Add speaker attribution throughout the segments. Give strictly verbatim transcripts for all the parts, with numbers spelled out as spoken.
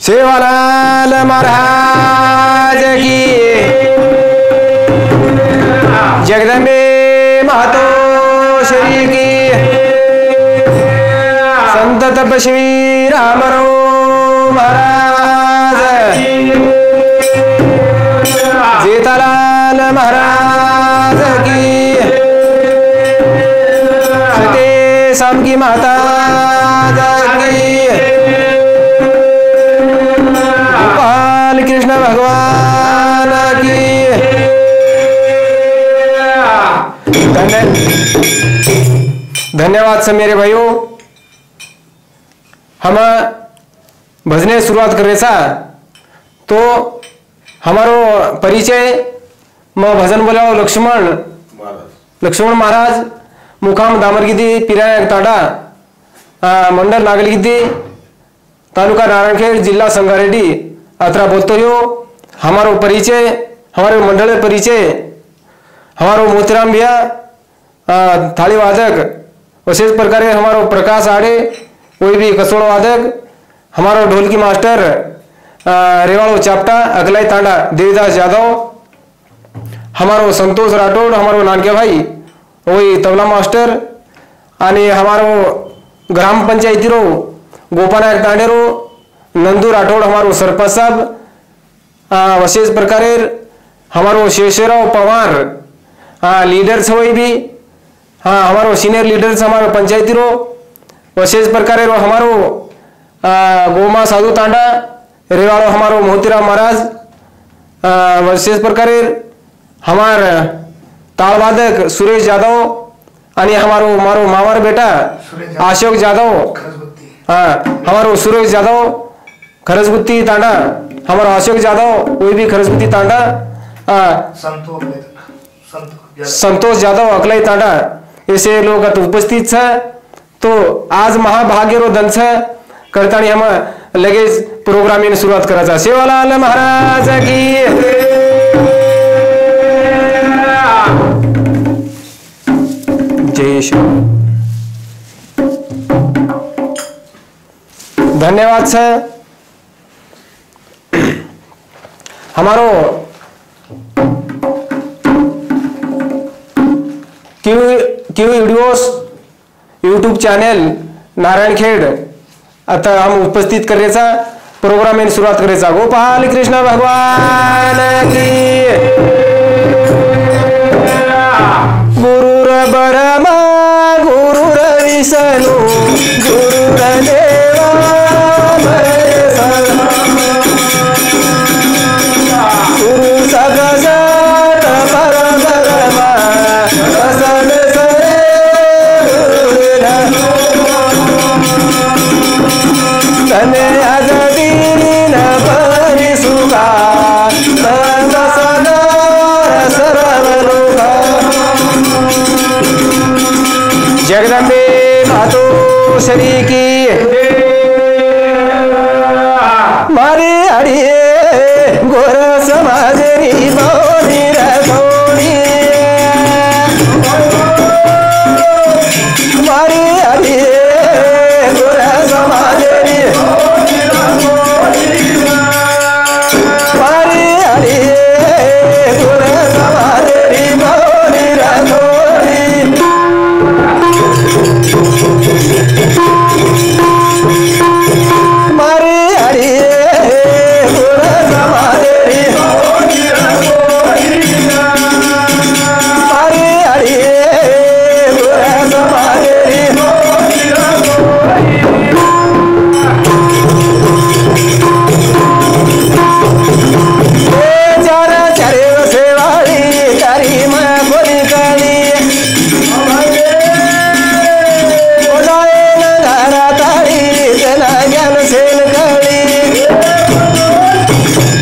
Speaker 1: सेवालाल महाराज की, जगदम्बे महतो श्री की, संत तपस्वी रामरो महाराज, जेठालाल महाराज की, सते शाम की माता की, गोपाल कृष्ण भगवान की। धन्यवाद से मेरे भाइयों। हम भजने शुरुआत कर रहे सा तो हमारो परिचय मैं भजन बोला लक्ष्मण लक्ष्मण महाराज मुकाम दामरगिद्दी पिराया ताड़ा मंडल नागलगिद्दी तालुका नारायणखेड़ जिला संगारेड्डी अतरा बोलते हो। हमारो परिचय हमारे मंडल परिचय हमारो मोतीराम भैया थाली वादक, विशेष प्रकार हमारो प्रकाश आड़े कोई भी कसोड़ वादक, हमारो ढोलकी मास्टर रेवाड़ो चापटा अगलाई तांडा देवीदास यादव, हमारो संतोष राठौड़ हमारो नानके भाई वही तबला मास्टर आणि हमारो ग्राम पंचायती रो गोपानायक तांडेरो नंदू राठौड़ हमारो सरपंच साहब, विशेष प्रकार हमारो शेषराव पवार लीडर्स वही भी हाँ हमारो सीनियर लीडर्स हमारो पंचायती रो, विशेष प्रकार हमारो गोमा साधु तांडा रेवाड़ो हमारो मोतीराम महाराज, विशेष प्रकार हमार तालवादक सुरेश यादव आणि हमारो मारो मामार बेटा अशोक यादव, हाँ हमारो सुरेश यादव खरसगुत्ती तांडा, हमारा अशोक यादव वही भी खरसगुत्ती तांडा, संतोष यादव अकलाई तांडा, ऐसे लोग उपस्थित है। तो आज महाभाग्य रो दंश करतानी हम लगेच प्रोग्राम इन शुरुआत करायचा। सेवालाल महाराज की जय श्री। धन्यवाद सर। हमारो Q Q videos YouTube channel Narayankhed आता हम उपस्थित करायचा प्रोग्राम इन शुरुआत करायचा। गोपाल कृष्ण भगवान की। गुरुर ब्रह्मा गुरुर विष्णु गुरुर देवा गुरु साक्षात परब्रह्म तस्मै श्री तने अजदीन परिसुखा तन सदा सर्वलोका। जगदम्बे मातो श्री की मारे अड़िए गोर समाजरी बौनी रखोनी मारे अड़िए गोर समाजरी मारे अड़िए गोर समाजरी बौनी रखोनी मारे अड़िए गोर समाजरी मारे अड़िए गोर समाजरी जरा चरे सेवाड़ी करी मैं बोली करी बोलाए नगारा तारी जना ज्ञान सेन करी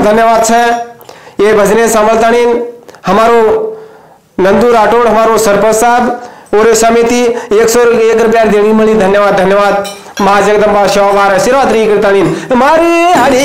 Speaker 1: धन्यवाद छे। ये भजने संभलतानी हमारो नंदू राठौड़ हमारो सरपंच साहब और समिति एक सौ एक रुपया देनी मળી। धन्यवाद धन्यवाद। माँ जगदम्बा शिवार शिवरात्रि कीर्तनी मारी हरी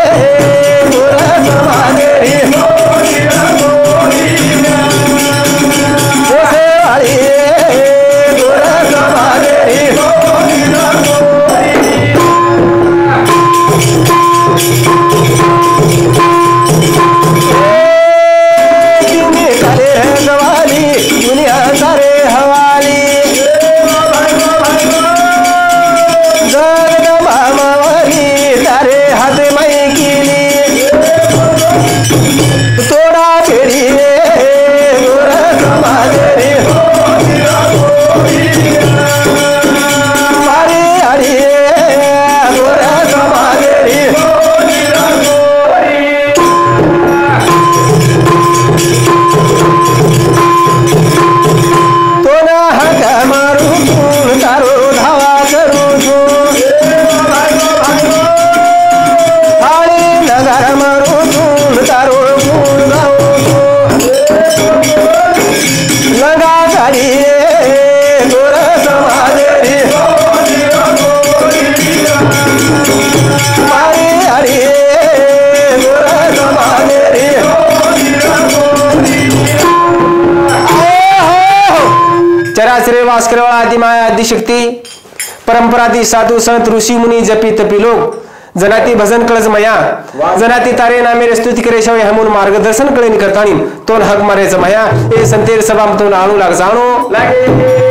Speaker 1: चराचरे वास करे वाला आदि माया आदि शक्ति परंपराती साधु संत ऋषि मुनि जपी तपी लोग जनाती भजन कळज मया जनाती तारे नामे स्तुति करे शवे हमून मार्गदर्शन कळेन करतानी तोन हक मारे मया ए संतेर सभा में तो आणू लाग जाणो लागे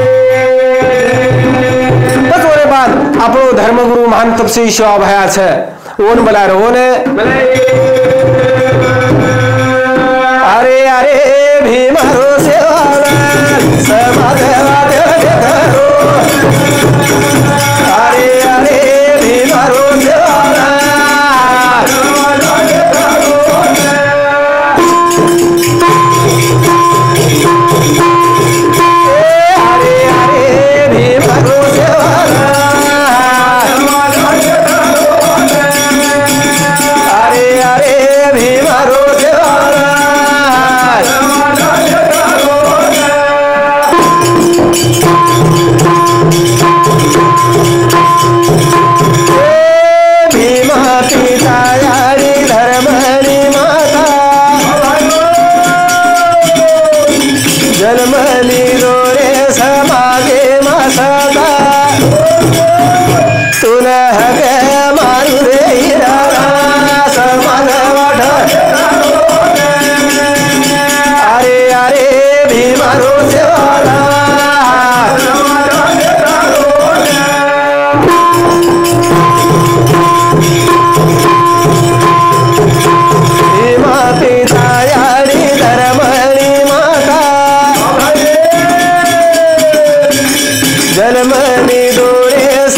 Speaker 1: बतोरे बाद आपनो धर्मगुरु महान तपस्वी शिवा भया छे ओन बला रो ने अरे अरे भीमरो सेवाला समाज अरे अरे भीमरो सेवाला अरे अरे भीमरो सेवाला अरे अरे भीमरो सेवाला जन्मली रोरे समागे मासदा तुला हगे मारू रे हिराला समाज वाढ अरे अरे भीमारो सेवाला भीमा पिता यारी धर्मली माता जन्मनी डोळे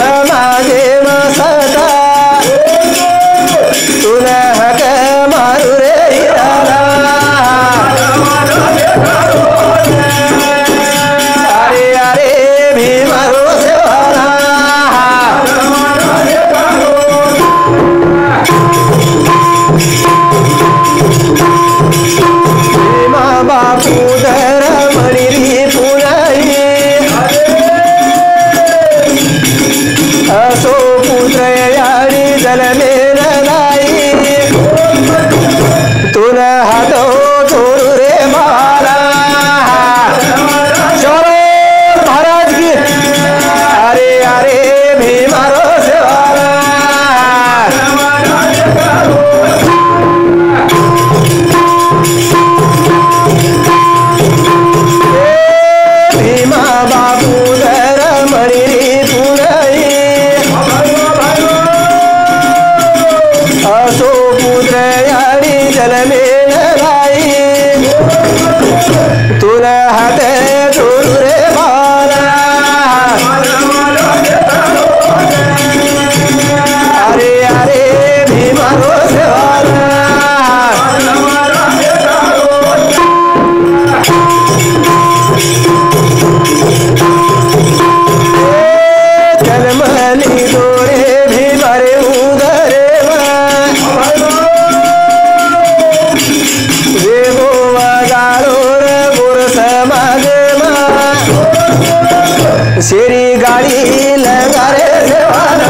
Speaker 1: शेरी गाड़ी लगा रे सेवाना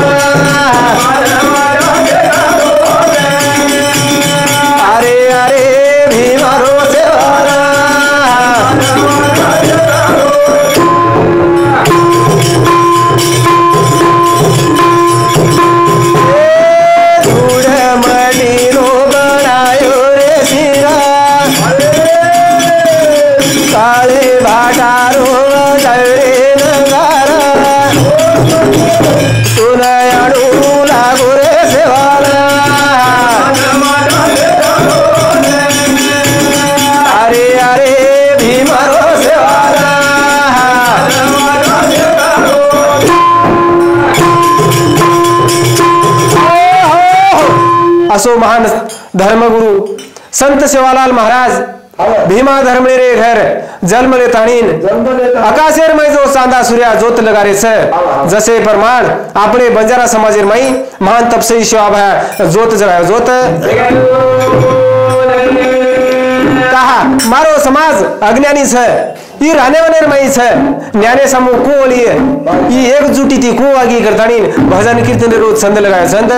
Speaker 1: अरे अरे भीमारो सेवाना धूड़ मडीरो बनायो रे सिरा काले भाटारो डरे नगारा सुनयाडू लागो रे सेवाना अरे अरे भीमारो सेवाना असो महान धर्मगुरु संत सेवालाल महाराज भीमा धर्मले रे घर जन्म ले ताणीन आकाशेर मै जो चांदा सूर्या जोत लगारे छ जसे प्रमाण आपणे बंजारा समाजेर मै महान तपस्वी सेवा भा जोत जगायो जोत कहा मारो समाज अज्ञानी छ ई राने वनेर मै छ न्याने समूह को लिए ई एकजुटी थी को आगी करताणीन भजन कीर्तन रोज छंद लगायो छंद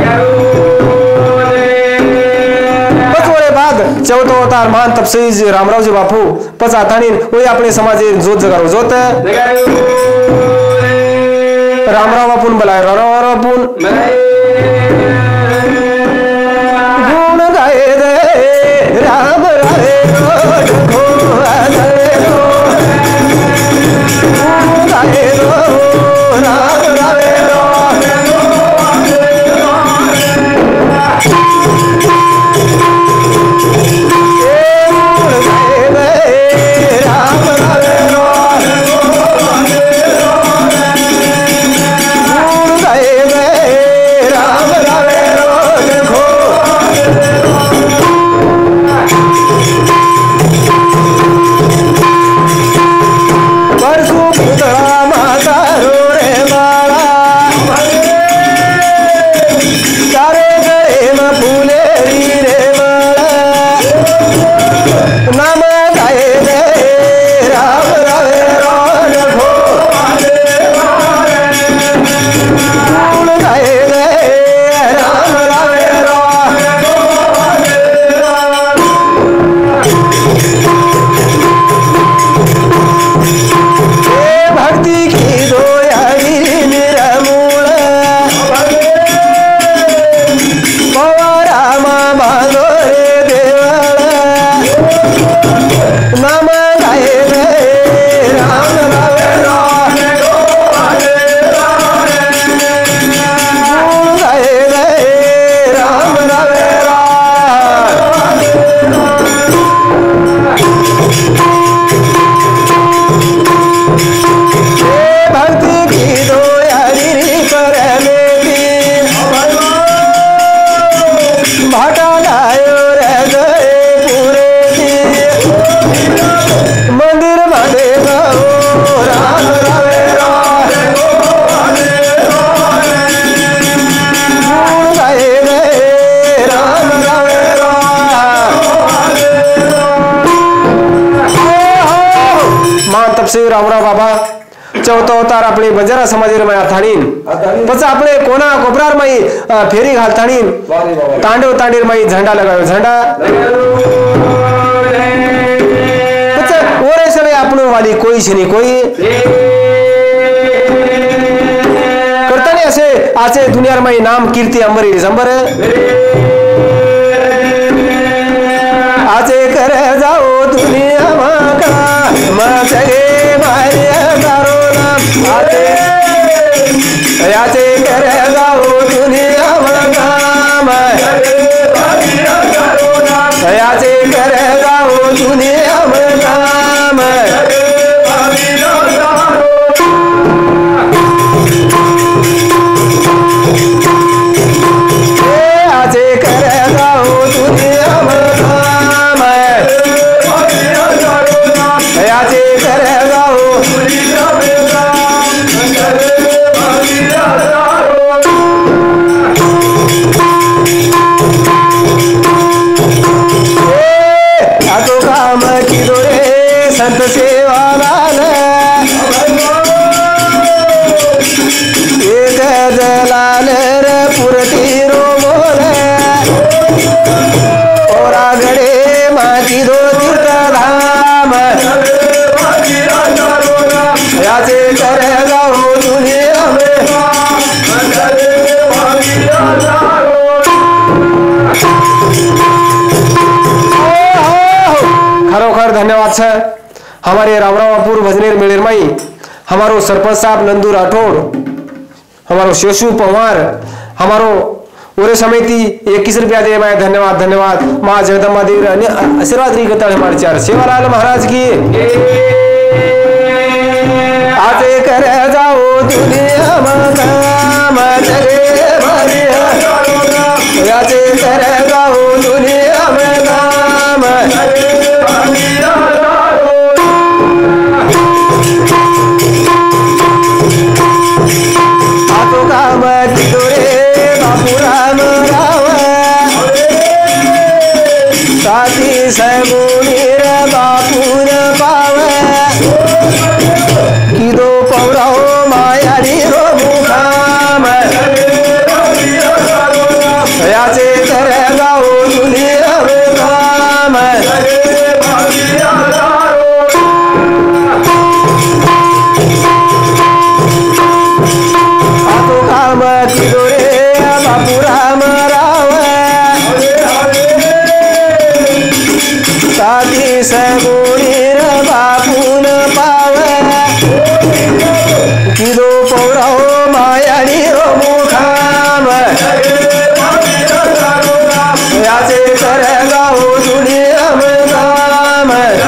Speaker 1: बाद चौथा अवतार महान तपस्वी रामरावजी बापू पचा थाणीन वही अपने समाजे जोत जगारो जोत रामराव बापून बोलाय रामराव बापून गुण गाए दे राम रावे गुण गाए दो राम रावे रामराव बाबा चौथा अवतार अपने बंजारा समाजेर मै थाणीन पछा अपने कोना कोपरार मै फेरी घाल थाणीन तांडव तांडीर मै झंडा लगायो झंडा पछा ओरे सवे आपनो वाली कोई छनी कोई करतानी असे आसे दुनियार मै नाम कीर्ति अंबरी जंबर आजे करे जाओ दुनिया माका मचगे मारे दारो नाम आजे आजे करे जाओ दुनिया माका आजे करे जाओ दुनिया माका आजे करे जाओ दुनिया आजे करे जाओ तो काम कीधो तीर्थ धाम याचे करे जाऊ दुनिया में खरोखर धन्यवाद सर हमारे रामरावापुर भजनेर मेलेर माई हमारो सरपंच साहब नंदू राठौड़ हमारो शेषु पवार हमारो पूरे समिति इक्कीस रुपया दे मैं धन्यवाद धन्यवाद माँ जगदम्बा देवी आशीर्वाद रही गता हमारे चार सेवालाल महाराज की आते कर जाओ दुनिया में जगे आते कर जाओ दुनिया में नाम आतो काम की दोरे बापू राम राव साथी सगुणीर बापू न पावे की दो पौराओ मायारी रो मुखाम याचे करे गाओ दुनिया में काम आतो काम की दोरे बापू राम राव साथी सगुणीर बापू न पावे की दो पौराओ मायानी रो मुखाम याचे करे गाओ दुनिया में काम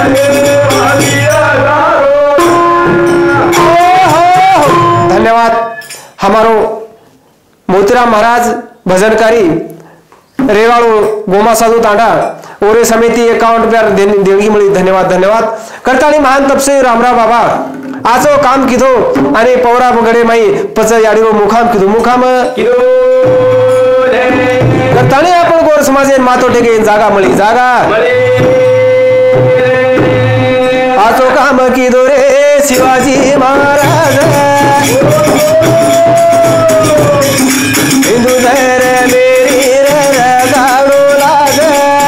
Speaker 1: धन्यवाद हमारो मोतीराम महाराज भजनकारी रेवाड़ो गोमा साधु तांडा और समिति एकाउंट रुपया देणगी मिली धन्यवाद धन्यवाद करताली महान तपसे रामराव बाबा आजो काम कीधो आणि पौरा गडे माई पच याडीरो मुखाम कीधो मुखाम कीधो करताली आपण गोर समाजे मातो टेके जागा मिली जागा आजो काम कीधो रे शिवाजी महाराज हिंदू जय रे मेरी रे गाडो लाग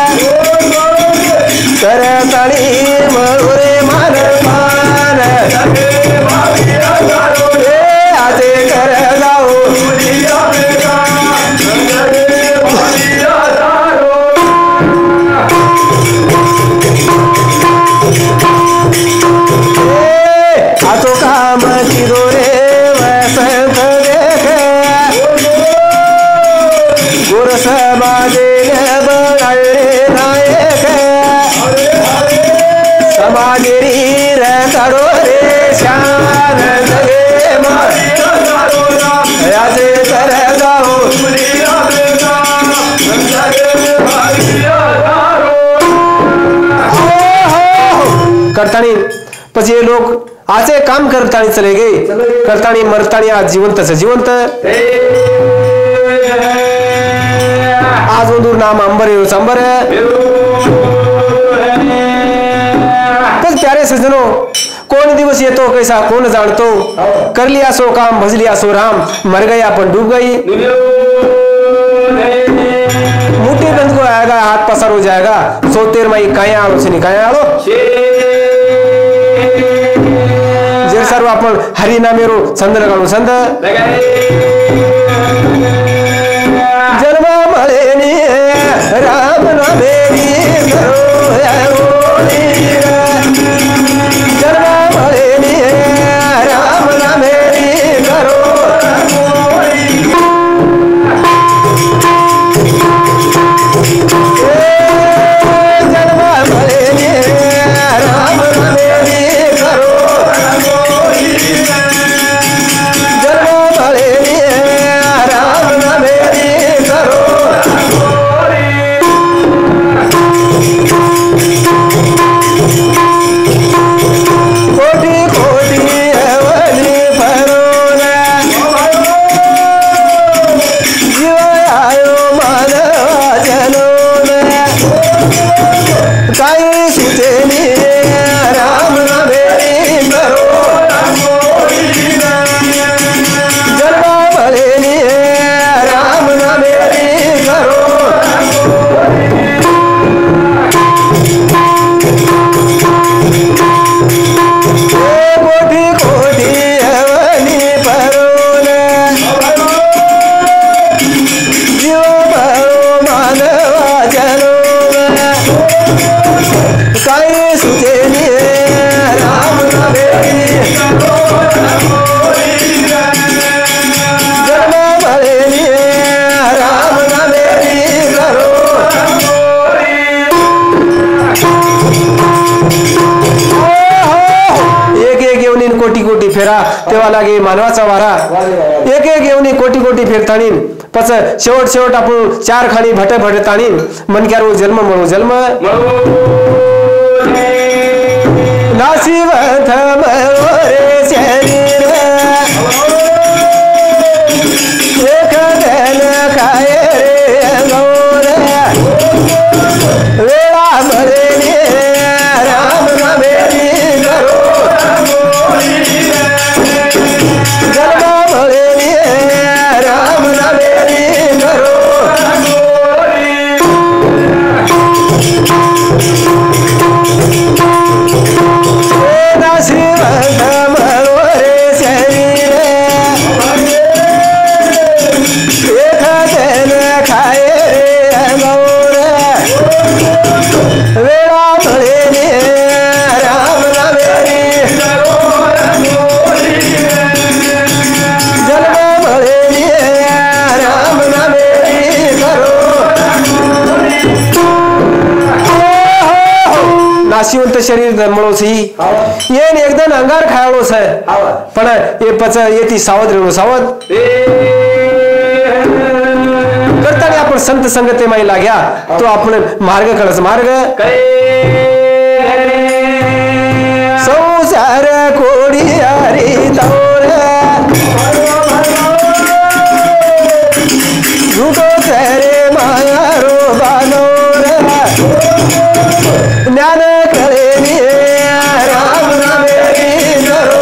Speaker 1: करताली मरुरे मान मान आते कर जाओ आतो काम कीधो रे वसंत देखे गुरु समाजे बड़े नायक समाजेरी रे करो रे शान जगे याचे कर जाओ करतानी પછી એ लोग आसे काम करतानी चले गए करतानी मरतानी आज जिवंत से जिवंत आज दूर नाम अंबर अंबर प्यारे सज्जनों कौन दिवस ये तो कैसा कौन जानतो कर लिया सो काम भज लिया सो राम मर गया अपन डूब गई मुट्ठी बंद को आएगा हाथ पसार हो जाएगा सो तेर मई काया आलो से निकाया आलो जे सर्व आपण हरि नामेरो छंद लगाणो छंद जन्मा मळेनी राम नामेरी करो जन्मा मळेनी राम नामेरी करो जन्मा मळेनी राम नामेरी करो जन्मा मळेनी राम नामेरी करो कोटि कोटि अवनि भरोना जीव आयो मानवा जनोना काही सुचेनी राम नामेरी करो जन्मा मळेनी राम नामेरी करो काई सुतेनी राम नामेरी जन्म भरेनी राम नामेरी करो एक एक येऊन कोटी कोटी फेरा तेव्हा लागे मानवाचा वारा एक एक येऊन कोटी कोटी फेरतानी पच शेवट शेवट आपण चार खाणी भट भटतानी मनक्यारो जन्म म्हणू जन्म नासिवंत मरोरे शरीर एक दिन काय रे गौर वेळा भरेली राम नामेरी करो जन्म भरेली राम नामेरी करो श्रीमंत मरोरे शरीर एक दिन खाए रे गौर वेळा भरेली राम नामेरी जन्म भरेली राम नामेरी करो नाशिवंत शरीर म्हणूसी येन एकदम अंगार खायलो छ पण ये पच येती सावध रेणू सावध करताना आपण संत संगते माई लाग्या तो आपण मार्ग कळस मार्ग संसार कोडी हरी तोर झूठो तेरे माया रो बानोर ज्ञान कळेनी राम नामेरी करो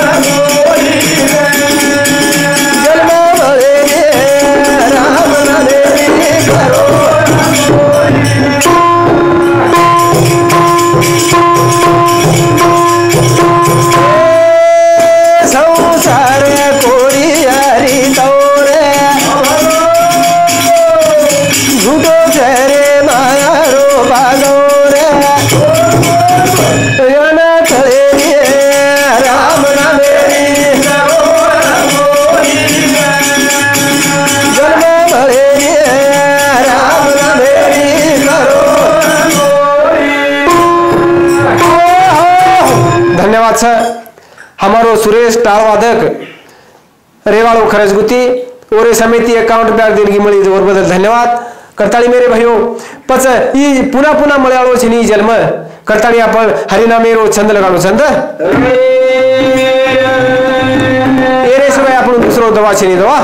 Speaker 1: जन्म भरेली राम नामेरी करो संसार कोरी हरी तोर झूठो तेरे माया रो बानोर ज्ञान कळेनी राम नामेरी जन्म भरेली राम नामेरी करो धन्यवाद सर हमारो सुरेश टाळवादक रेवाड़ो खरजगुती और समिति अकाउंट प्यार देणगी मिली और बदल धन्यवाद करताली मेरे भाइयों पच ई पुन्हा पुन्हा मळ्याळो छिनी जन्म करताली आपण हरिनामेरो छंद लगाडो छंद एरे सिवाय आपण दुसरो दवा छिनी दवा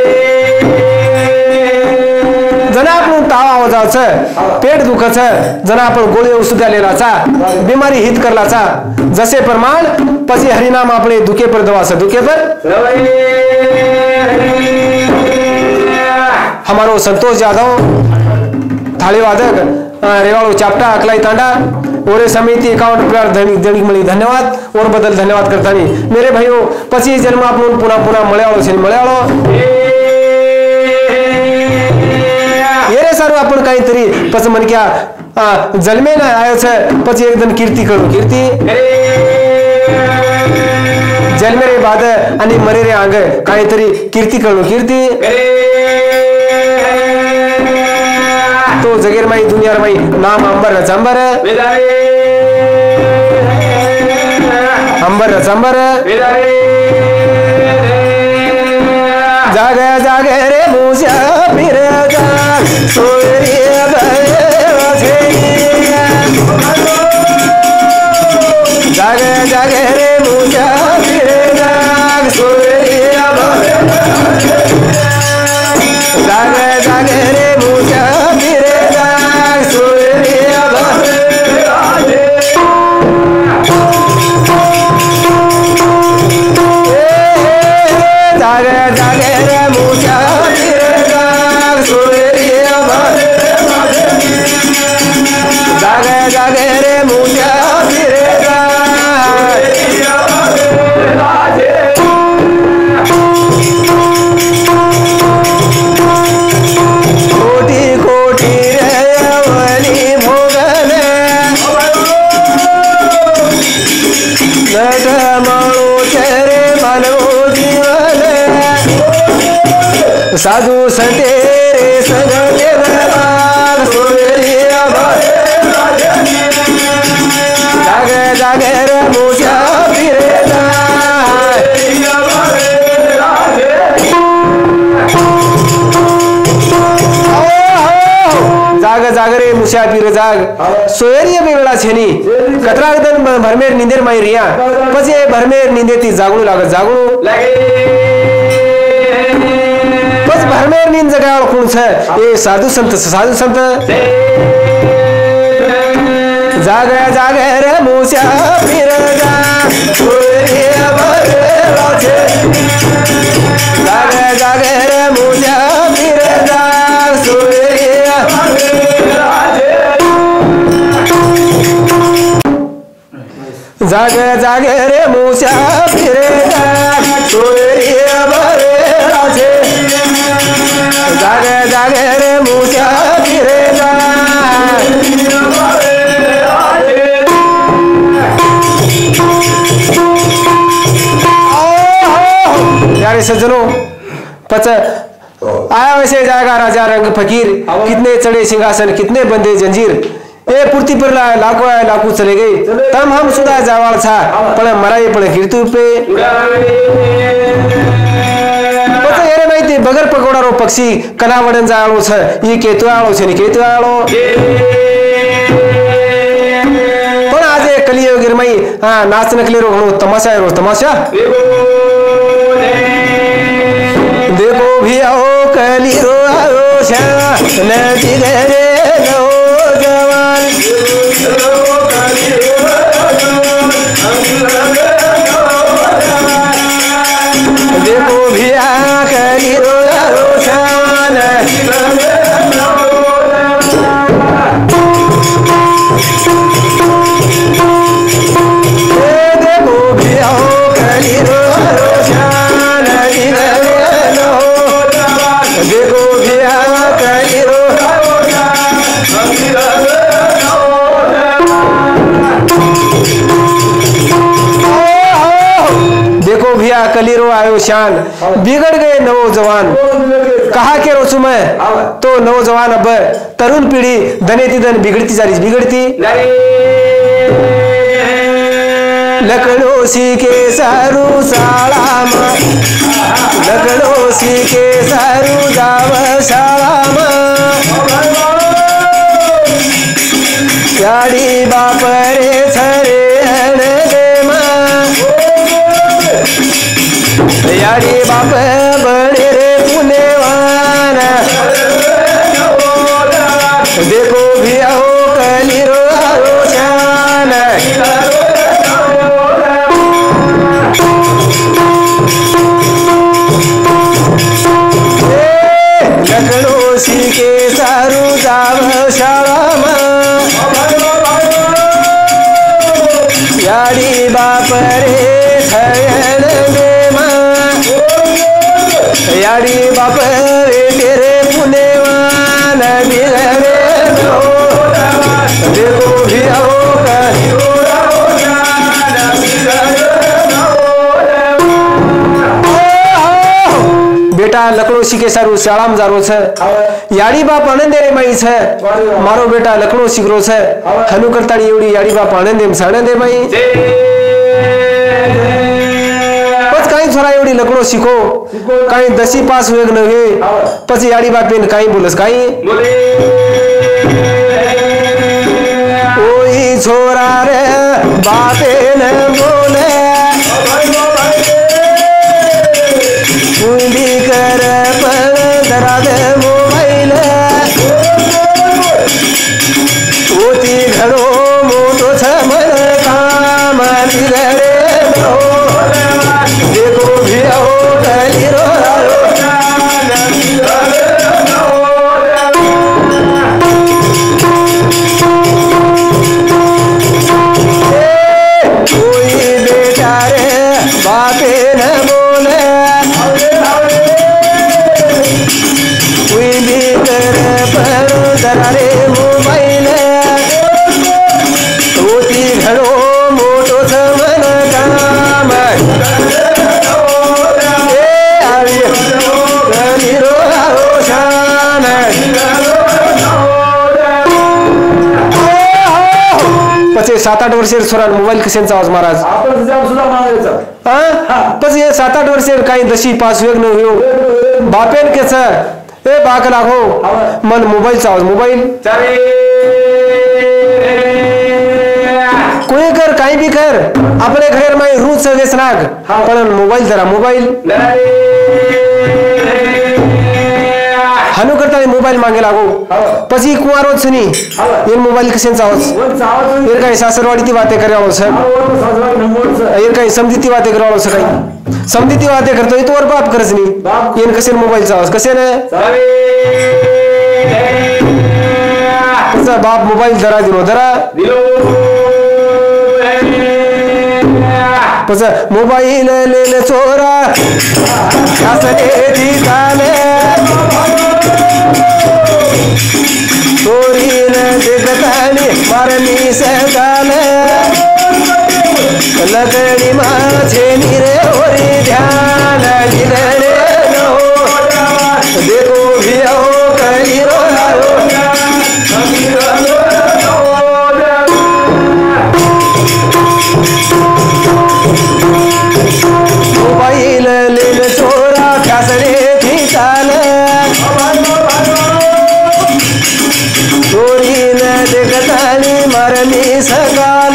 Speaker 1: जना आपण ताव आवाजाच पेट दुखच जना आपण गोळी औषध आलेलाचा बिमारी हित करलाचा जसे प्रमाण पसी हरिनाम आपले दुखे पर दवा से दुखे पर हमारो संतोष यादव थाली वादक रेवाड़ो चापटा अकलाई तांडा और समिति अकाउंट पर देणगी मिली धन्यवाद और बदल धन्यवाद करता नहीं मेरे भाइयों पची जन्म आपण पुन्हा पुन्हा मळ्याळो छे मळ्याळो येरे सारो आपण काहीतरी पच मनक्या जन्मे ना आयो छे पची एकदम कीर्ती करू कीर्ती जन्मे रे बाद आणि मरे रे आंग काहीतरी कीर्ती करू कीर्ती तो जगेर माई दुनियार माई नाम अंबर रचंबर अंबर रचंबर जागे जागे रे मुझा फिर जाग सोरी जागे जागे रे मुझा फिर जाग सोरी जागे जागे रे मुझा फिर जाग सोरी जागे जागे रे मुझा फिर जाग सोरी साधु संते रे संग के दरबार सोयरिया भरे जागे जागे रे मूसा फिरे जाग जाग रे मुसा पीर जाग सोयरिया बेगड़ा छेनी कतरा दिन भरमेर नींदेर माई रिया પછી ભરમેર નીંદેથી જાગણું લાગે જાગણું લાગે બસ ભરમેર નીંદ જગાળ કોણ છે એ સાધુ સંત સાધુ સંત જાગે જાગે રે મુસા પીર જાગ સોયરિયા ભરેલા છે જાગે જાગે રે મુસા પીર જાગ સોયરિયા ભરેલા છે जागे जागे रे मूसा फिरे सोयरिया भरेला छे जागे जागे रे मूसा फिरे यारे सज्जनों पच आया वैसे जाएगा राजा रंग फकीर कितने चढ़े सिंहासन कितने बंदे जंजीर ए पूर्ति पर लाखो आए लाखों चले गए तम हम सुधा जावाल छा पण मराई पण कीर्ति पे पता यारे माहिती बगर पकोड़ा रो पक्षी कला वडन जाळो छ ई केतु आळो छ नि केतु आळो पण आज कलियुग गिरमई हां नाच नकली रो घणो तमाशा रो तमाशा देखो भी आओ कली रो आओ छा नदी रे नो जवान देखो भी आ कली रो आओ छान देखो भी आओ कली रो आओ छान देखो भी आ कली रो देखो भैया कलीरो आयो शान बिगड़ गए नौजवान कहा के रोचू मैं तो नौजवान अब तरुण पीढ़ी धने ती धन बिगड़ती जा रही बिगड़ती लकड़ो सी के सारू शाला में लकड़ो सी के सारू जाव शाला में याड़ी बाप रे छरे यारी बाप बड़े रे पुण्यवान देखो भी आओ कली रो आओ शान लकड़ो सी के सारू जाव शाला यारी बाप रे छयन यारी बाप रे तेरे पुण्यवान बिगड़े देखो भी आओ बेटा लकड़ो सीखे सारू शाला में जारो छे याड़ी बाप आनंदे रे माई छे मारो बेटा लकड़ो सीखरो छे हनु करताड़ी एवडी याड़ी बाप आनंदे में सानंदे माई कहीं छोरा एवडी लकड़ो सीखो कहीं दसी पास हुए न हुए પછી याड़ी बाप ने कहीं बोलस कहीं ओई छोरा रे बापे न बोले उंडी कर पर धरा दे मोबाइल ओती घरो मोटो छ मन काम बिगड़े देखो भी आओ कली रो कोई बेटा रे बापे न बोले कोई भी कर पर दरारे मोबाइल ओती घरो मोटो समन काम पचे सात आठ वर्षेर सोरा मोबाईल कशांचा आवाज महाराज
Speaker 2: आपण सुद्धा मागायचा
Speaker 1: हा पचे सात आठ वर्षेर काही दशी पाच वेग न हो बापेन केच ए बाक लागो मन मोबाईलचा आवाज मोबाईल कोणी कर काही बी कर आपल्या घरेर माई रूच वेसनाग पण मोबाईल जरा मोबाईल हनु करता मोबाईल मांगे लागो पची कुआरो सुनी ये मोबाईल कशांचा आवाज ये काही सासरवाडी ती बातें करे आलो सर ये काही समझती बातें करे आलो सर काही समझती बातें करतो तो और बाप करच नहीं ये कसे मोबाईलचा आवाज कसे ने बाप मोबाईल जरा दिलो जरा पस मोबाईल ले ले चोरा असले दिसाले चोरीन देखतानी मारनी सगाले लगड़ी माझे निरे ओरी ध्यान दिले नो देखो भी आओ करी रो मोबाइल ले चोरा फैसले थी चाल चोरी न देखतानी मरनी सकाल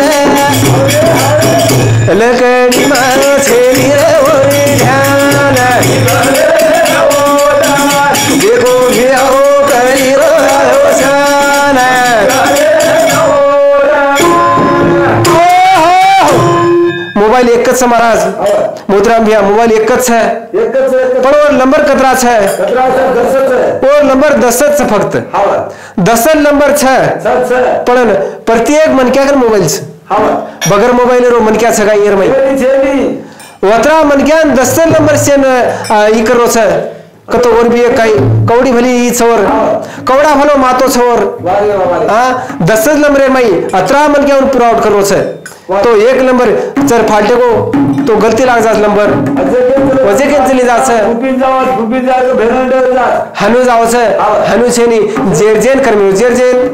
Speaker 1: लकड़ी माछे रे ओरी ध्यान देखो भी आओ करी रो शान मोबाईल एकच महाराज मोतीराम भैया मोबाईल एकच है पण और नंबर कतराच है और नंबर दसच फक्त दसल नंबर छ पण प्रत्येक मनक्याकर मोबाईल बगर मोबाईल रो मनक्या सगा ईर मई वतरा मनक्यान दसल नंबर से ई करो छ कतो और भी काही कवडी भली ई छवर कवडा भलो मातो छवर हां दसल नंबर मई अतरा मनक्यान पूरा आउट करो छ तो एक नंबर जर फाल्टे को तो गलती लाग जात नंबर वजे के चली जात छ गुपिन जाव गुपिन जाव भेरंडर जात हनु जाव छ हनु छेनी जेर जेन करमी जेर जेन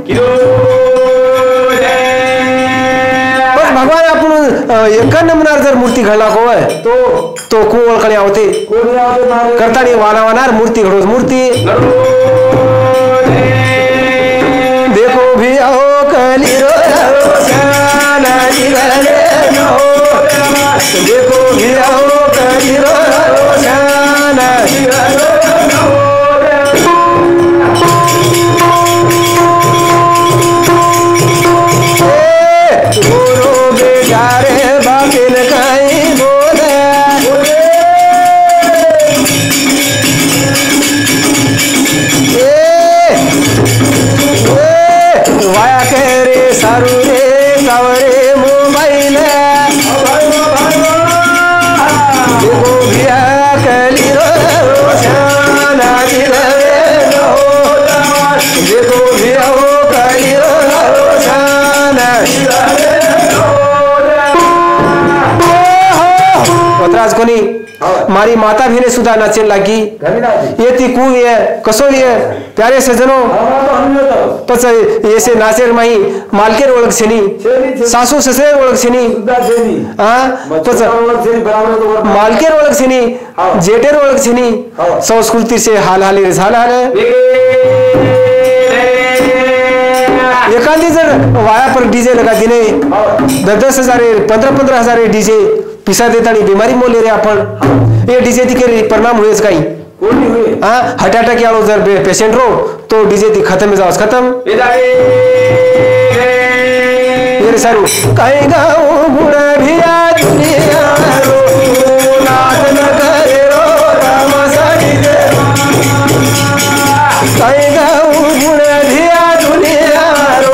Speaker 1: बस भगवान आपण एक नंबर जर मूर्ती घडला को है तो तो को ओळखणे आवते कोणी आवते करतानी वाना वानार मूर्ती घडोस मूर्ती देखो भी आओ कली रो देखो भी आओ कली रो गुरु बेचारे बातिल कहीं बोले वाया करे सारू रे सावरे मोबाइल देखो भैया कली रो शाना देखो भैया कली रो शाना पत्राज कोणी मारी माता भी सुधा नाचेन लागी ये ती कु ये कसो ये प्यारे सजनो पच ऐसे नाचेर माही मालकेर ओळख छेनी सासू ससरेर ओळख छेनी हां पच मालकेर ओळख छेनी जेटेर ओळख छेनी संस्कृति से हाल हाल हाल हाल एकांदी जर वाया पर डीजे लगा दिने दस दस हजार पंद्रह पंद्रह हजार डीजे पिसा देता बीमारी मोले रे आपण ये डीजे ती के परिणाम हुएच काही हां हार्ट अटॅक यालो जर पेशेंट रो तो डीजे ती खत्म जावस खत्म ये सारू काही गाव गुण भिया दुनिया रो नाच न करे रो राम साडी दे काही गाव गुण भिया दुनिया रो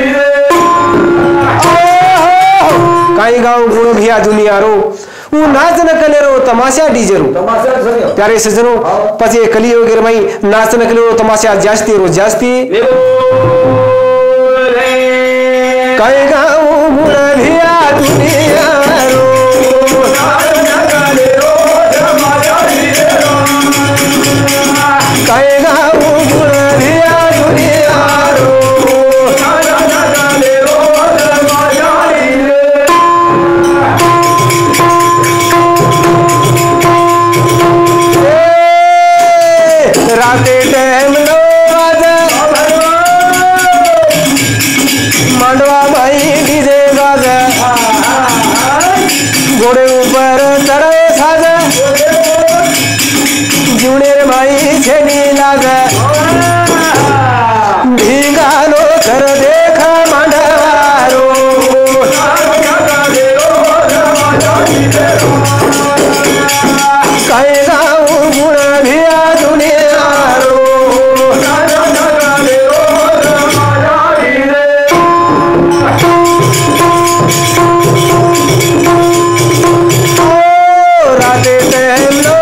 Speaker 1: दुनिया रो वो नाच नाच न कले रो तमाशा डीजे रो
Speaker 2: तमाशा सर
Speaker 1: प्यारे सजनो पछे कली वगैरह माई नाच न कले रो तमाशा जास्ती रो जास्ती कई गाँव मुरभिया दुनिया रो कई गाँव मुरभिया दुनिया रो राते टाइम लो मांडवा भाई डीजे बाजा घोड़े ऊपर चढ़े साजा जुनेर माई छेनी लागा भीगानो कर देखा मांडवारो कई गाँव गुण भिया दुनिया रो राते टाइम लो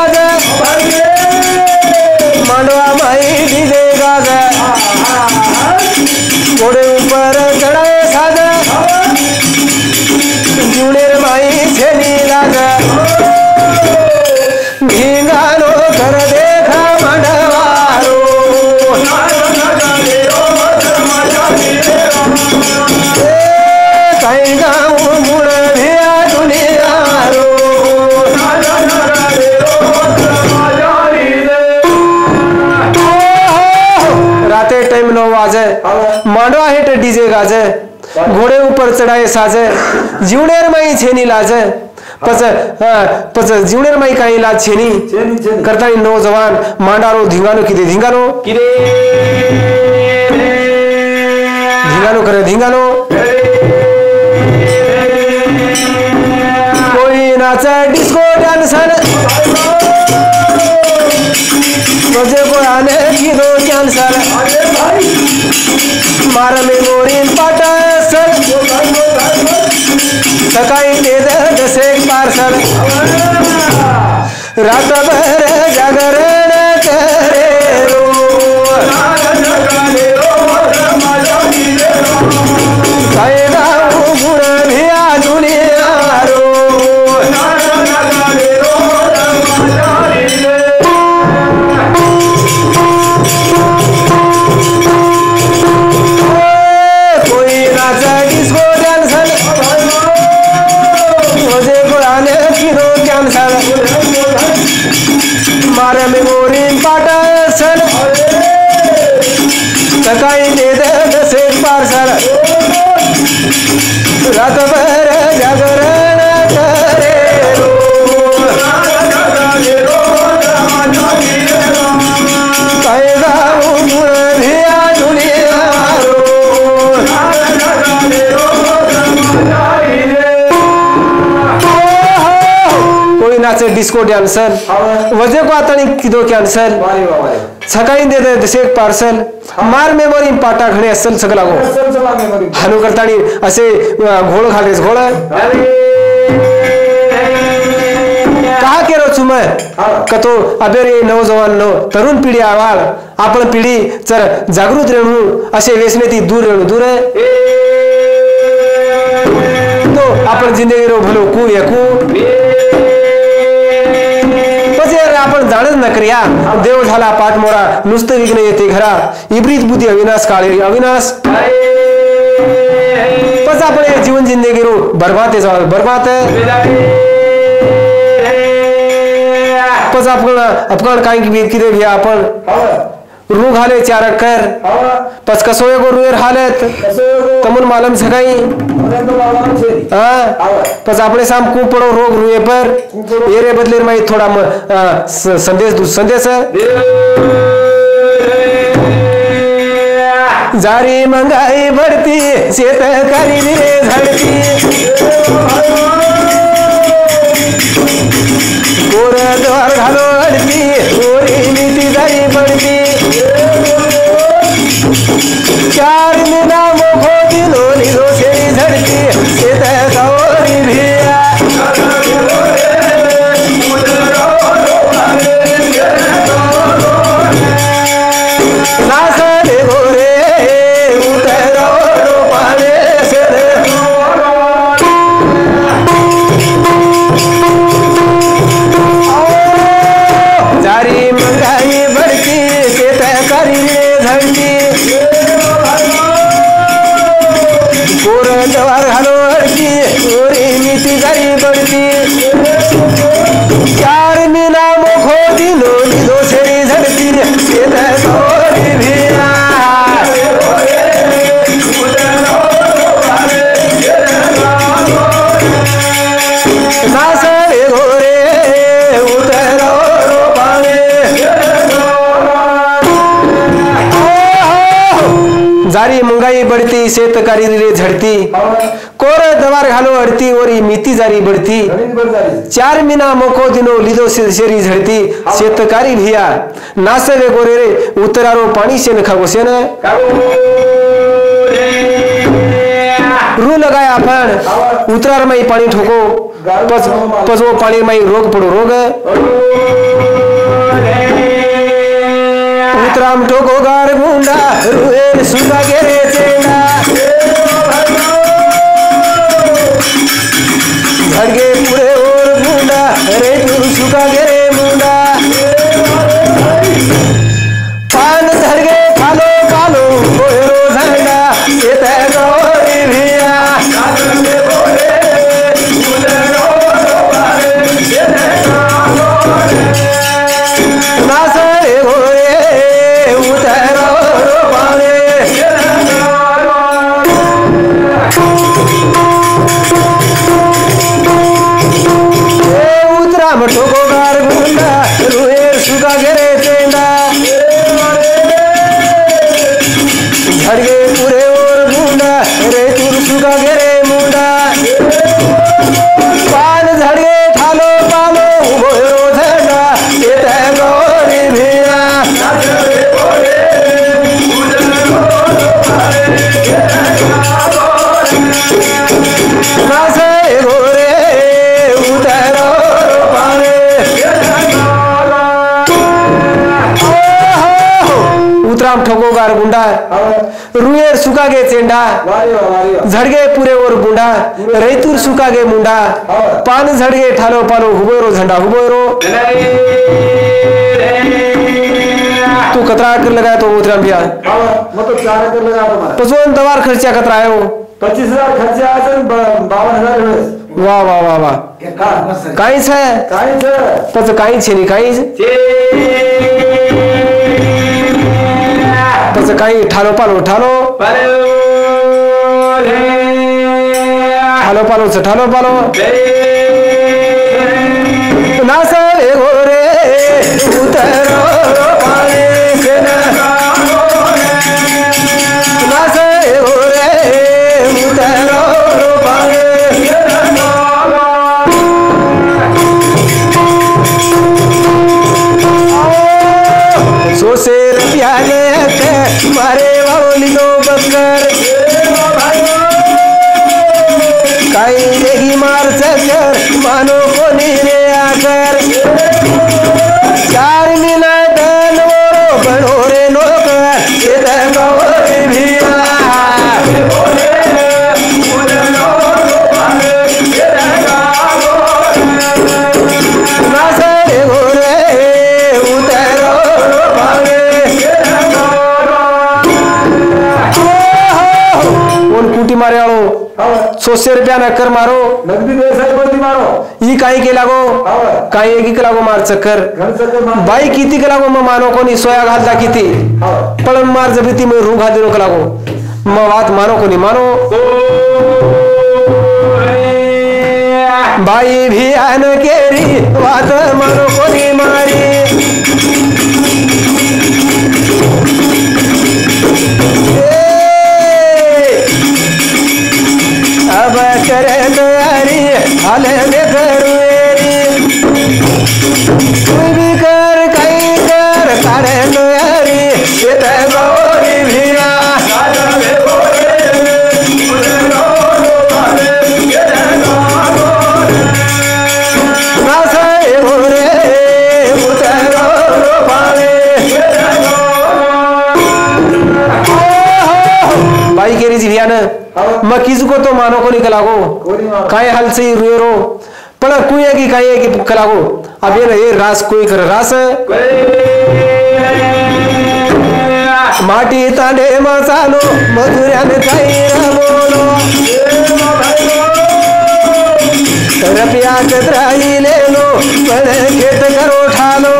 Speaker 1: मांडवा माई डीजे गाजा घोड़े ऊपर चढ़ाए साजा जुनेर माई छेनी लागा भीगानो कर देखा मंडवारो कई गाँव गुण भिया दुनिया रो राते टाइम नो वाजे मांडवा हेट डीजे गाजे घोड़े ऊपर चढ़ाए साजे जीवनेर माई छेनी लाजे पच पच जीवनेर माई का इलाज छेनी करता नौजवान मांडारो धिंगानो किदे धिंगानो किदे धिंगानो करे धिंगानो कोई नाचे डिस्को डांसर मुझे को आने की दो कैंसर मार में गोरीन पाटा सर सकाई दे दे से पार्सल रात भर जागरण करे रो कई गाँव गुण भिया दुनिया रो कोई नाचा डिस्को डांसर मुझे बुलाने की दो कैंसर मारे में गोरीन पाटा सर सकाई दे दे से पार्सल रात भर जागरण करे रो कई गाँव गुण भिया दुनिया रो कोई नाचे डिस्को डांसर वजह को आता नहीं किदो कैंसर सकाई दे दे सेक पार्सल मार मेमोरी पाटा घणे असल सगला गो हानु करतानी असे घोळ खालेस घोळ कहा के रो चुम कतो अबेरे नौजवान नो तरुण पिढी आवाळ आपण पिढी चर जागृत रेणू असे व्यसनेती दूर रेणू दूर तो आपण जिंदगी रो भलो कू एकू आपण जाणच न करिया देव झाला पाठमोरा नुसतं विघ्न येते घरा इब्रीत बुद्धी अविनाश काळे अविनाश पच आपण जीवन जिंदगी रो बर्बाद जाऊ बर्बाद पच आपण आपण काय की किदे भी आपण रू घाले चार कर पच कसो एगो रुएर हालत तमुन मालूम सगाई हां पच आपले साम को पड़ो रोग रुए पर येरे बदले में थोड़ा संदेश संदेश जारी महंगाई बढ़ती शेतकारी रे झड़ती गोरे द्वार घालो अड़ती गोरी नीति जारी बढ़ती चार महीना मोखो दिलो निरो से झड़ती शेत गौरी भिया जारी महंगाई बढ़ती शेतकारी रे झड़ती कोर दवार घालो अड़ती और मिति जारी बढ़ती चार महीना मोको दिनो लिदो से शेरी झड़ती शेतकारी भिया नासवे गोरे रे उतरारो पानी से न खागो से न रू लगाया अपन उतरार में पानी ठोको पस पस वो पानी में रोग पड़ो रोग उतराम ठोको गार गुंडा रुएर सुगा गेरे चेंडा झड़गे पूरे और गुंडा रे तू सुगा गेरे मुंडा पान झड़गे खालो खालो गोरो झंडा ये तैनो भिया नासरे घोरे उतरो पावे उतराम ठोको गार गुंडा रुएर सुगा गेरे चेंडा झड़गे पूरे और गुंडा रे तुर सुगा गेरे मुंडा पान झड़गे ठालो पालो गोरो झंडा ये तैनो भिया नासे घोरे उतरो पावे उतराम ठोको गार गुंडा रुएर सुका गे चेंडा झड़गे पूरे और गुंडा रैतुर सुका गे मुंडा पान झड़गे ठालो पालो हुबोरो झंडा हुबोरो तू कतरा कर लगाया तो उतराम भैया
Speaker 2: मतलब चार कर लगा तुम्हारा
Speaker 1: पसवन दवार खर्चा कतरा आयो
Speaker 2: पच्चीस हजार खर्चा आसन बावन हजार
Speaker 1: वाह वाह वाह वाह काई छे
Speaker 2: काई छे
Speaker 1: पस काई छे नी काई पस काई ठालो पालो ठालो ठालो पालो से ठालो पालो नासा घोरे उतरो पानी से नासा घोरे उतरो पानी सो से रुपया लेते मारे वाली लो बकर काई देगी मार चकर मानो को नीरे आकर चार मिनट नोरो बनोरे नोकर ये तगोरे भिया नासे घोरे उतरो पावे उन कुटी मारे आलो सौ से रुपया न कर मारो
Speaker 2: नगदी दे साइड मारो
Speaker 1: ई काई के लागो काई एक के लागो मार चक्कर बाई कीती के लागो म मानो को नी सोया घात कीती पण मार जबती में रू घात देनो के लागो म बात मानो को नी मानो भाई भी आन केरी बात मानो को नी मारी अब करे तैयारी हाले में करुएरी कोई भी कर कहीं कर करे तैयारी ये तगोरी भिया नासे घोरे उतरो पावे भाई केरी जी भिया न मैं किसको तो मानो को निकलागो काय हाल से रुएरो पण कुए की काय की कलागो अब ये ये रास कोई कर रास माटी तांडे मसालो मधुर्यान थाईरा बोलो रुपया कतराई ले लो पण खेत करो ठालो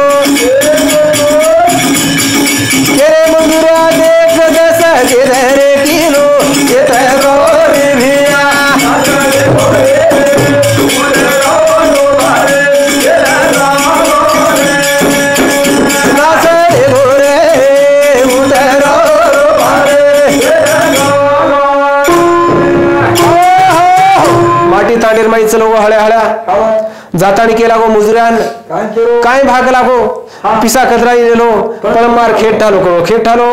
Speaker 1: तेरे मधुरा देख दस के किलो ये तगोरी भिया नासे घोरे उतरो पावे हळ्या हळ्या जातानी केला गो मुजऱ्यान काय भाग लागो पिसा कचराई गेलो पळमार खेट ठालो करो खेट ठालो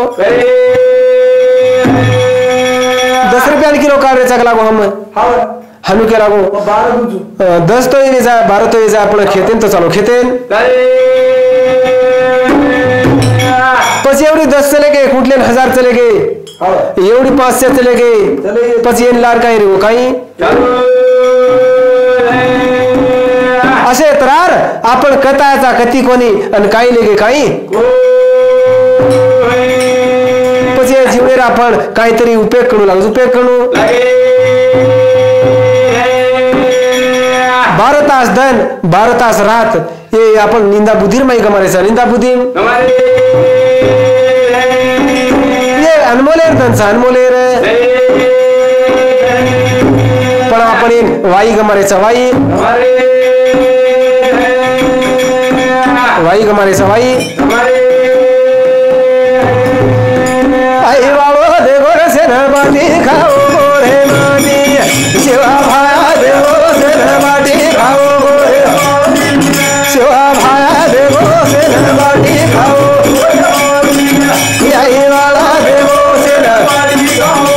Speaker 1: दस रुपया किलो काढे चकला गो हम हनु के लागो दस तो ये जा बारह तो ये जा अपने खेतेन तो चलो खेतेन पची एवढी दस चले गए कुठले हजार चले गए एवढी पाचशे चले गए पची येन लार काही रे काही असे तरार आपण कथाचा कती कोणी आणि काही लेगे काही पची जीवनेर आपण काहीतरी उपयोग करू लागू उपयोग करू बारह तास दिन बारह तास रात ये आपण निंदा बुद्धीर माई गमारेचा निंदा बुद्धीम ये अनमोलेर त्यांचा अनमोलेर पण आपण वाई गमारेचा वाई वाई गमारेचा वाई आई बाबो देखो रसे न बाटी खाओ रे माटी शिवा भाया देखो से न बाटी खाओ शिवा भाया देखो से न बाटी खाओ आई वाला देखो से न बाटी खाओ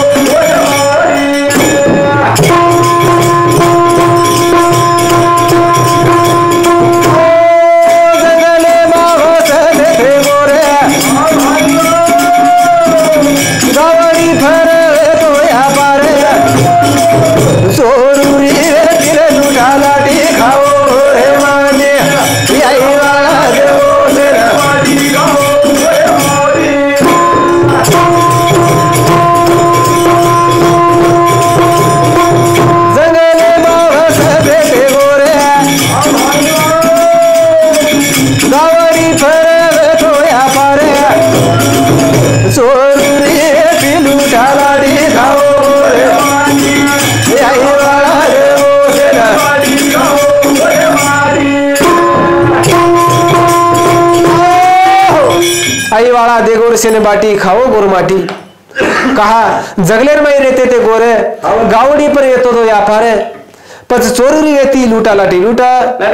Speaker 1: आई वाला दे गोर से ने बाटी खाओ गोर माटी कहा जगलेर में रहते थे गोरे गावड़ी पर येतो तो व्यापार है पच चोरी रहती लूटा लाठी लूटा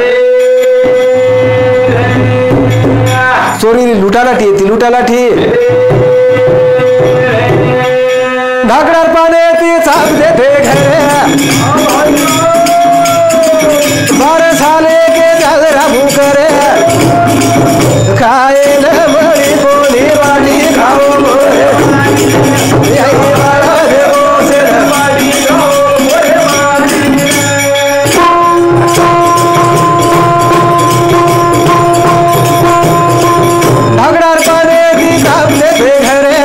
Speaker 1: चोरी लूटा लाठी येती लूटा लाठी ढाकडार पाने ती छाप देते घरे बारह साले के जागरा भूकरे खाए न बड़ी बोली बाटी खाओ मोरे यही वाला देखो से न बाटी खाओ मोरे ढाकडार पाने की छाप देते घरे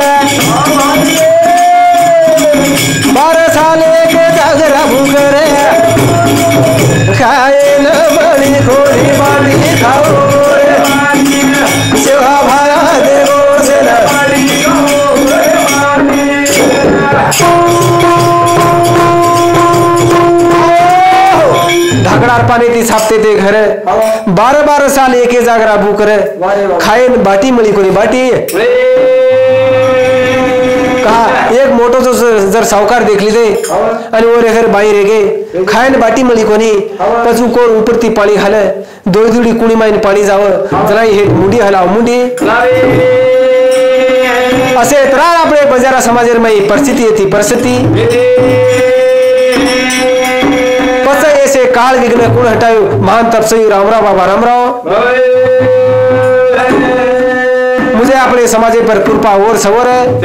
Speaker 1: बारह साले के जागरा भूकरे खाए न बड़ी खोली बाटी खाओ शिवा भाया देवो से न बाटी खाओ ढाकडार पानी ती छापते ते घर बारह बारह साल एक जागरा भूक रे खाए बाटी मिली कोणी बाटी कहा एक मोटो जो जर सावकार देखली दे आणि वो रे घर बाई रे गे खायन बाटी मिली कोणी पचू कोण ऊपर ती पाणी खाले दोडी दोडी कुणी माईन पाणी जावं जरा हे मुंडी हलाव मुंडी असे तरार आपले बजारा समाजेर माई परिस्थिती येती परिस्थिती पच ऐसे काल विघ्न कुण हटायो महान तपस्वी रामराव बाबा रामराव मुझे अपने समाजे पर कृपा और सवर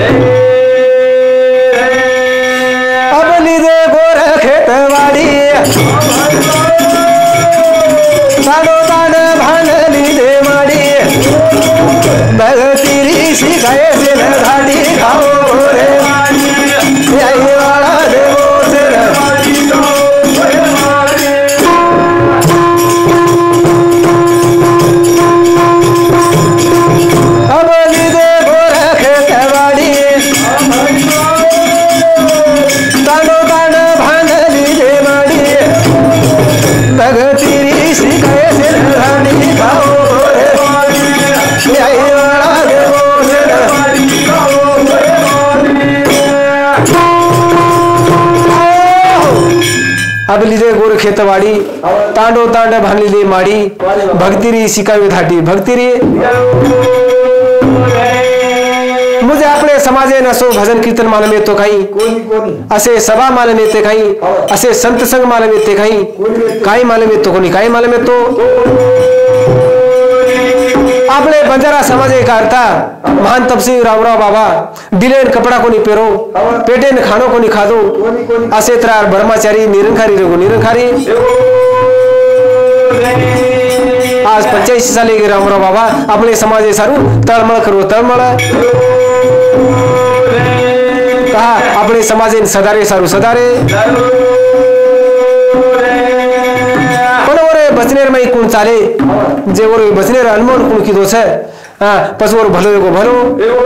Speaker 1: अब लीजे गोर खेतवाड़ी सानो दान भान लीजे माड़ी भगतीरी शिखाए से न घाटी खाओ रे यही वाला देवो से न घाटी खाओ अब लीजे गोर खेतवाड़ी सानो दान भान लीजे माड़ी भगतीरी शिखाए से न घाटी खाओ रे यही वाला देवो से न घाटी खाओ अब लीजे गोर गोर खेतवाड़ी तांडो तांड भानली दे माड़ी भक्तिरी शिकावी थाटी भक्तिरी मुझे आपले समाजे नसो भजन कीर्तन मालूम येतो काही
Speaker 2: कोणी कोणी
Speaker 1: असे सभा मालूम येते काही असे संत संग मालूम येते काही काही मालूम येतो कोणी काही मालूम येतो आपले बंजारा समाजे करता महान तपसी रामराव बाबा दिलेन कपड़ा कोणी पेरो पेटेन खानो कोणी खादो असे त्रार ब्रह्मचारी निरंकारी रघु निरंकारी आज पंच्याऐंशी साली गे रामराव बाबा आपले समाजे सारू तळमळ करो तळमळ कहा अपने समाजे सदारे सारू सदारे पण ओरे बचनेर मई कोण चाले जे ओरे बचनेर अनमोल कोण की दोष है हां पस ओर भलो को भलो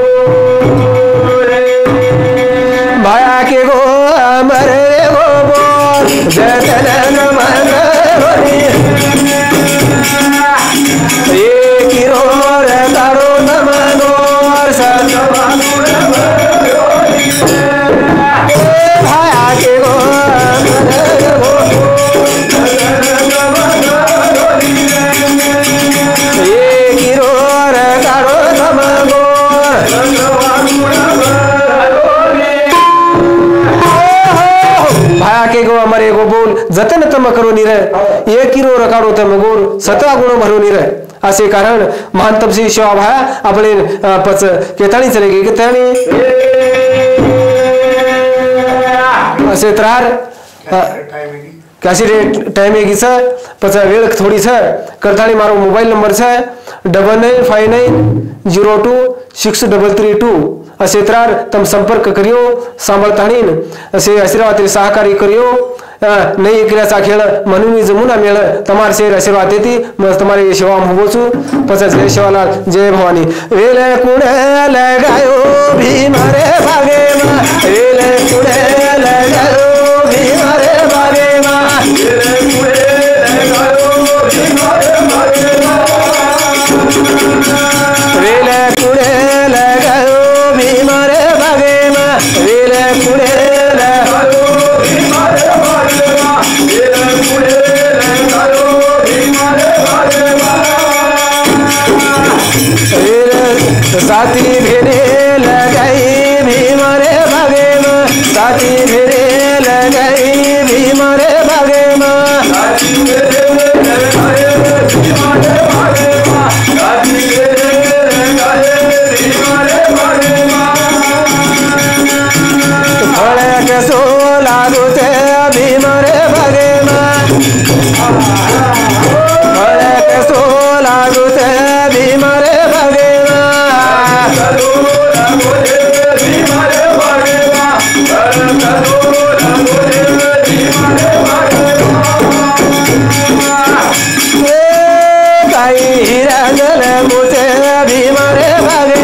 Speaker 1: भाया के गो मरे गो बोल जतन मन होनी एक रो रे तारो नमनोर सतवानो भाया के गो मरे गो एक रो रे तारो नमनोर भाया के गो अमरे गो बोल जतन तम करो निर एक किरो रकाडो तम गोर सतरा गुण भरो निर असे कारण महान तपसी शिवा भाया आपले पच केताणी चले गे केताणी असे त्रार कशी रे टाइम है किस पच वेळ थोड़ी छ करताणी मारो मोबाइल नंबर छ double nine five nine zero two six double three two असे त्रार तम संपर्क करियो सांभळताणीन असे आशीर्वाद सहकारी करियो नहीं क्रियाचा खेळ म्हणून जमुना मेळ तमार शेर आशीर्वाद देती मग तुम्हारी सेवा होबो छु पचास जय शिवालाल जय भवानी वेले कुडे लगायो भीमारे भागे मा वेले कुडे लगायो भीमारे भागे मा वेले कुडे लगायो भीमारे भागे मा वेले कुडे लगायो भीमारे भागे मा वेले कुडे लगायो भीमारे साथी भेरे लगाई भीमारे भागे में साथी भेरे लगाई भीमारे भागे में साथी भेरे लगाई भीमारे भागे में साथी भेरे लगाई भीमारे भागे में फड़े के सो लागो ते भीमारे भागे में फड़े के सो लागो ते भीमारे भागे हीरा जल मुझे भीमारे भागे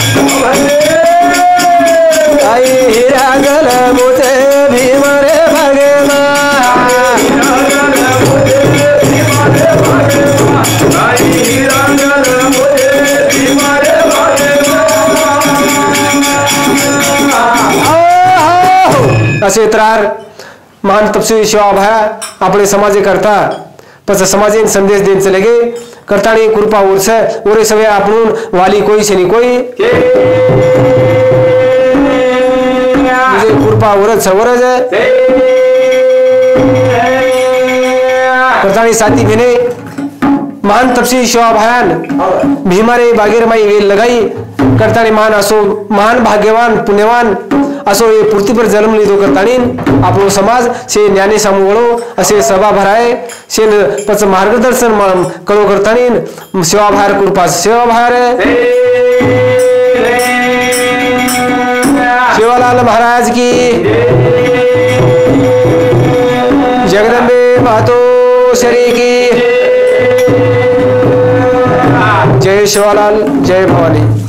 Speaker 1: आई हीरा जल मुझे भीमारे भागे असे त्रार महान तपस्वी शिवा भाया आपले समाजे करता पस समाजे संदेश देन चले गे करताणी कृपा उर्स ओरे सवे आपण वाली कोई से नहीं कोई मुझे कृपा उरज सवरज करताणी साथी भेने महान तपस्वी शिवा भायान भीमारे बागेर माई वेल लगाई करताणी महान असो महान भाग्यवान पुण्यवान असो ये पृथ्वी पर जन्म लीधो करताणी आपलो समाज से ज्ञाने सामुवळो असे सभा भराय से पच मार्गदर्शन कळो करताणी सेवा भार कृपा सेवा भार शिवलाल महाराज की जगदंबे मातो श्री की जय शिवलाल जय भवानी।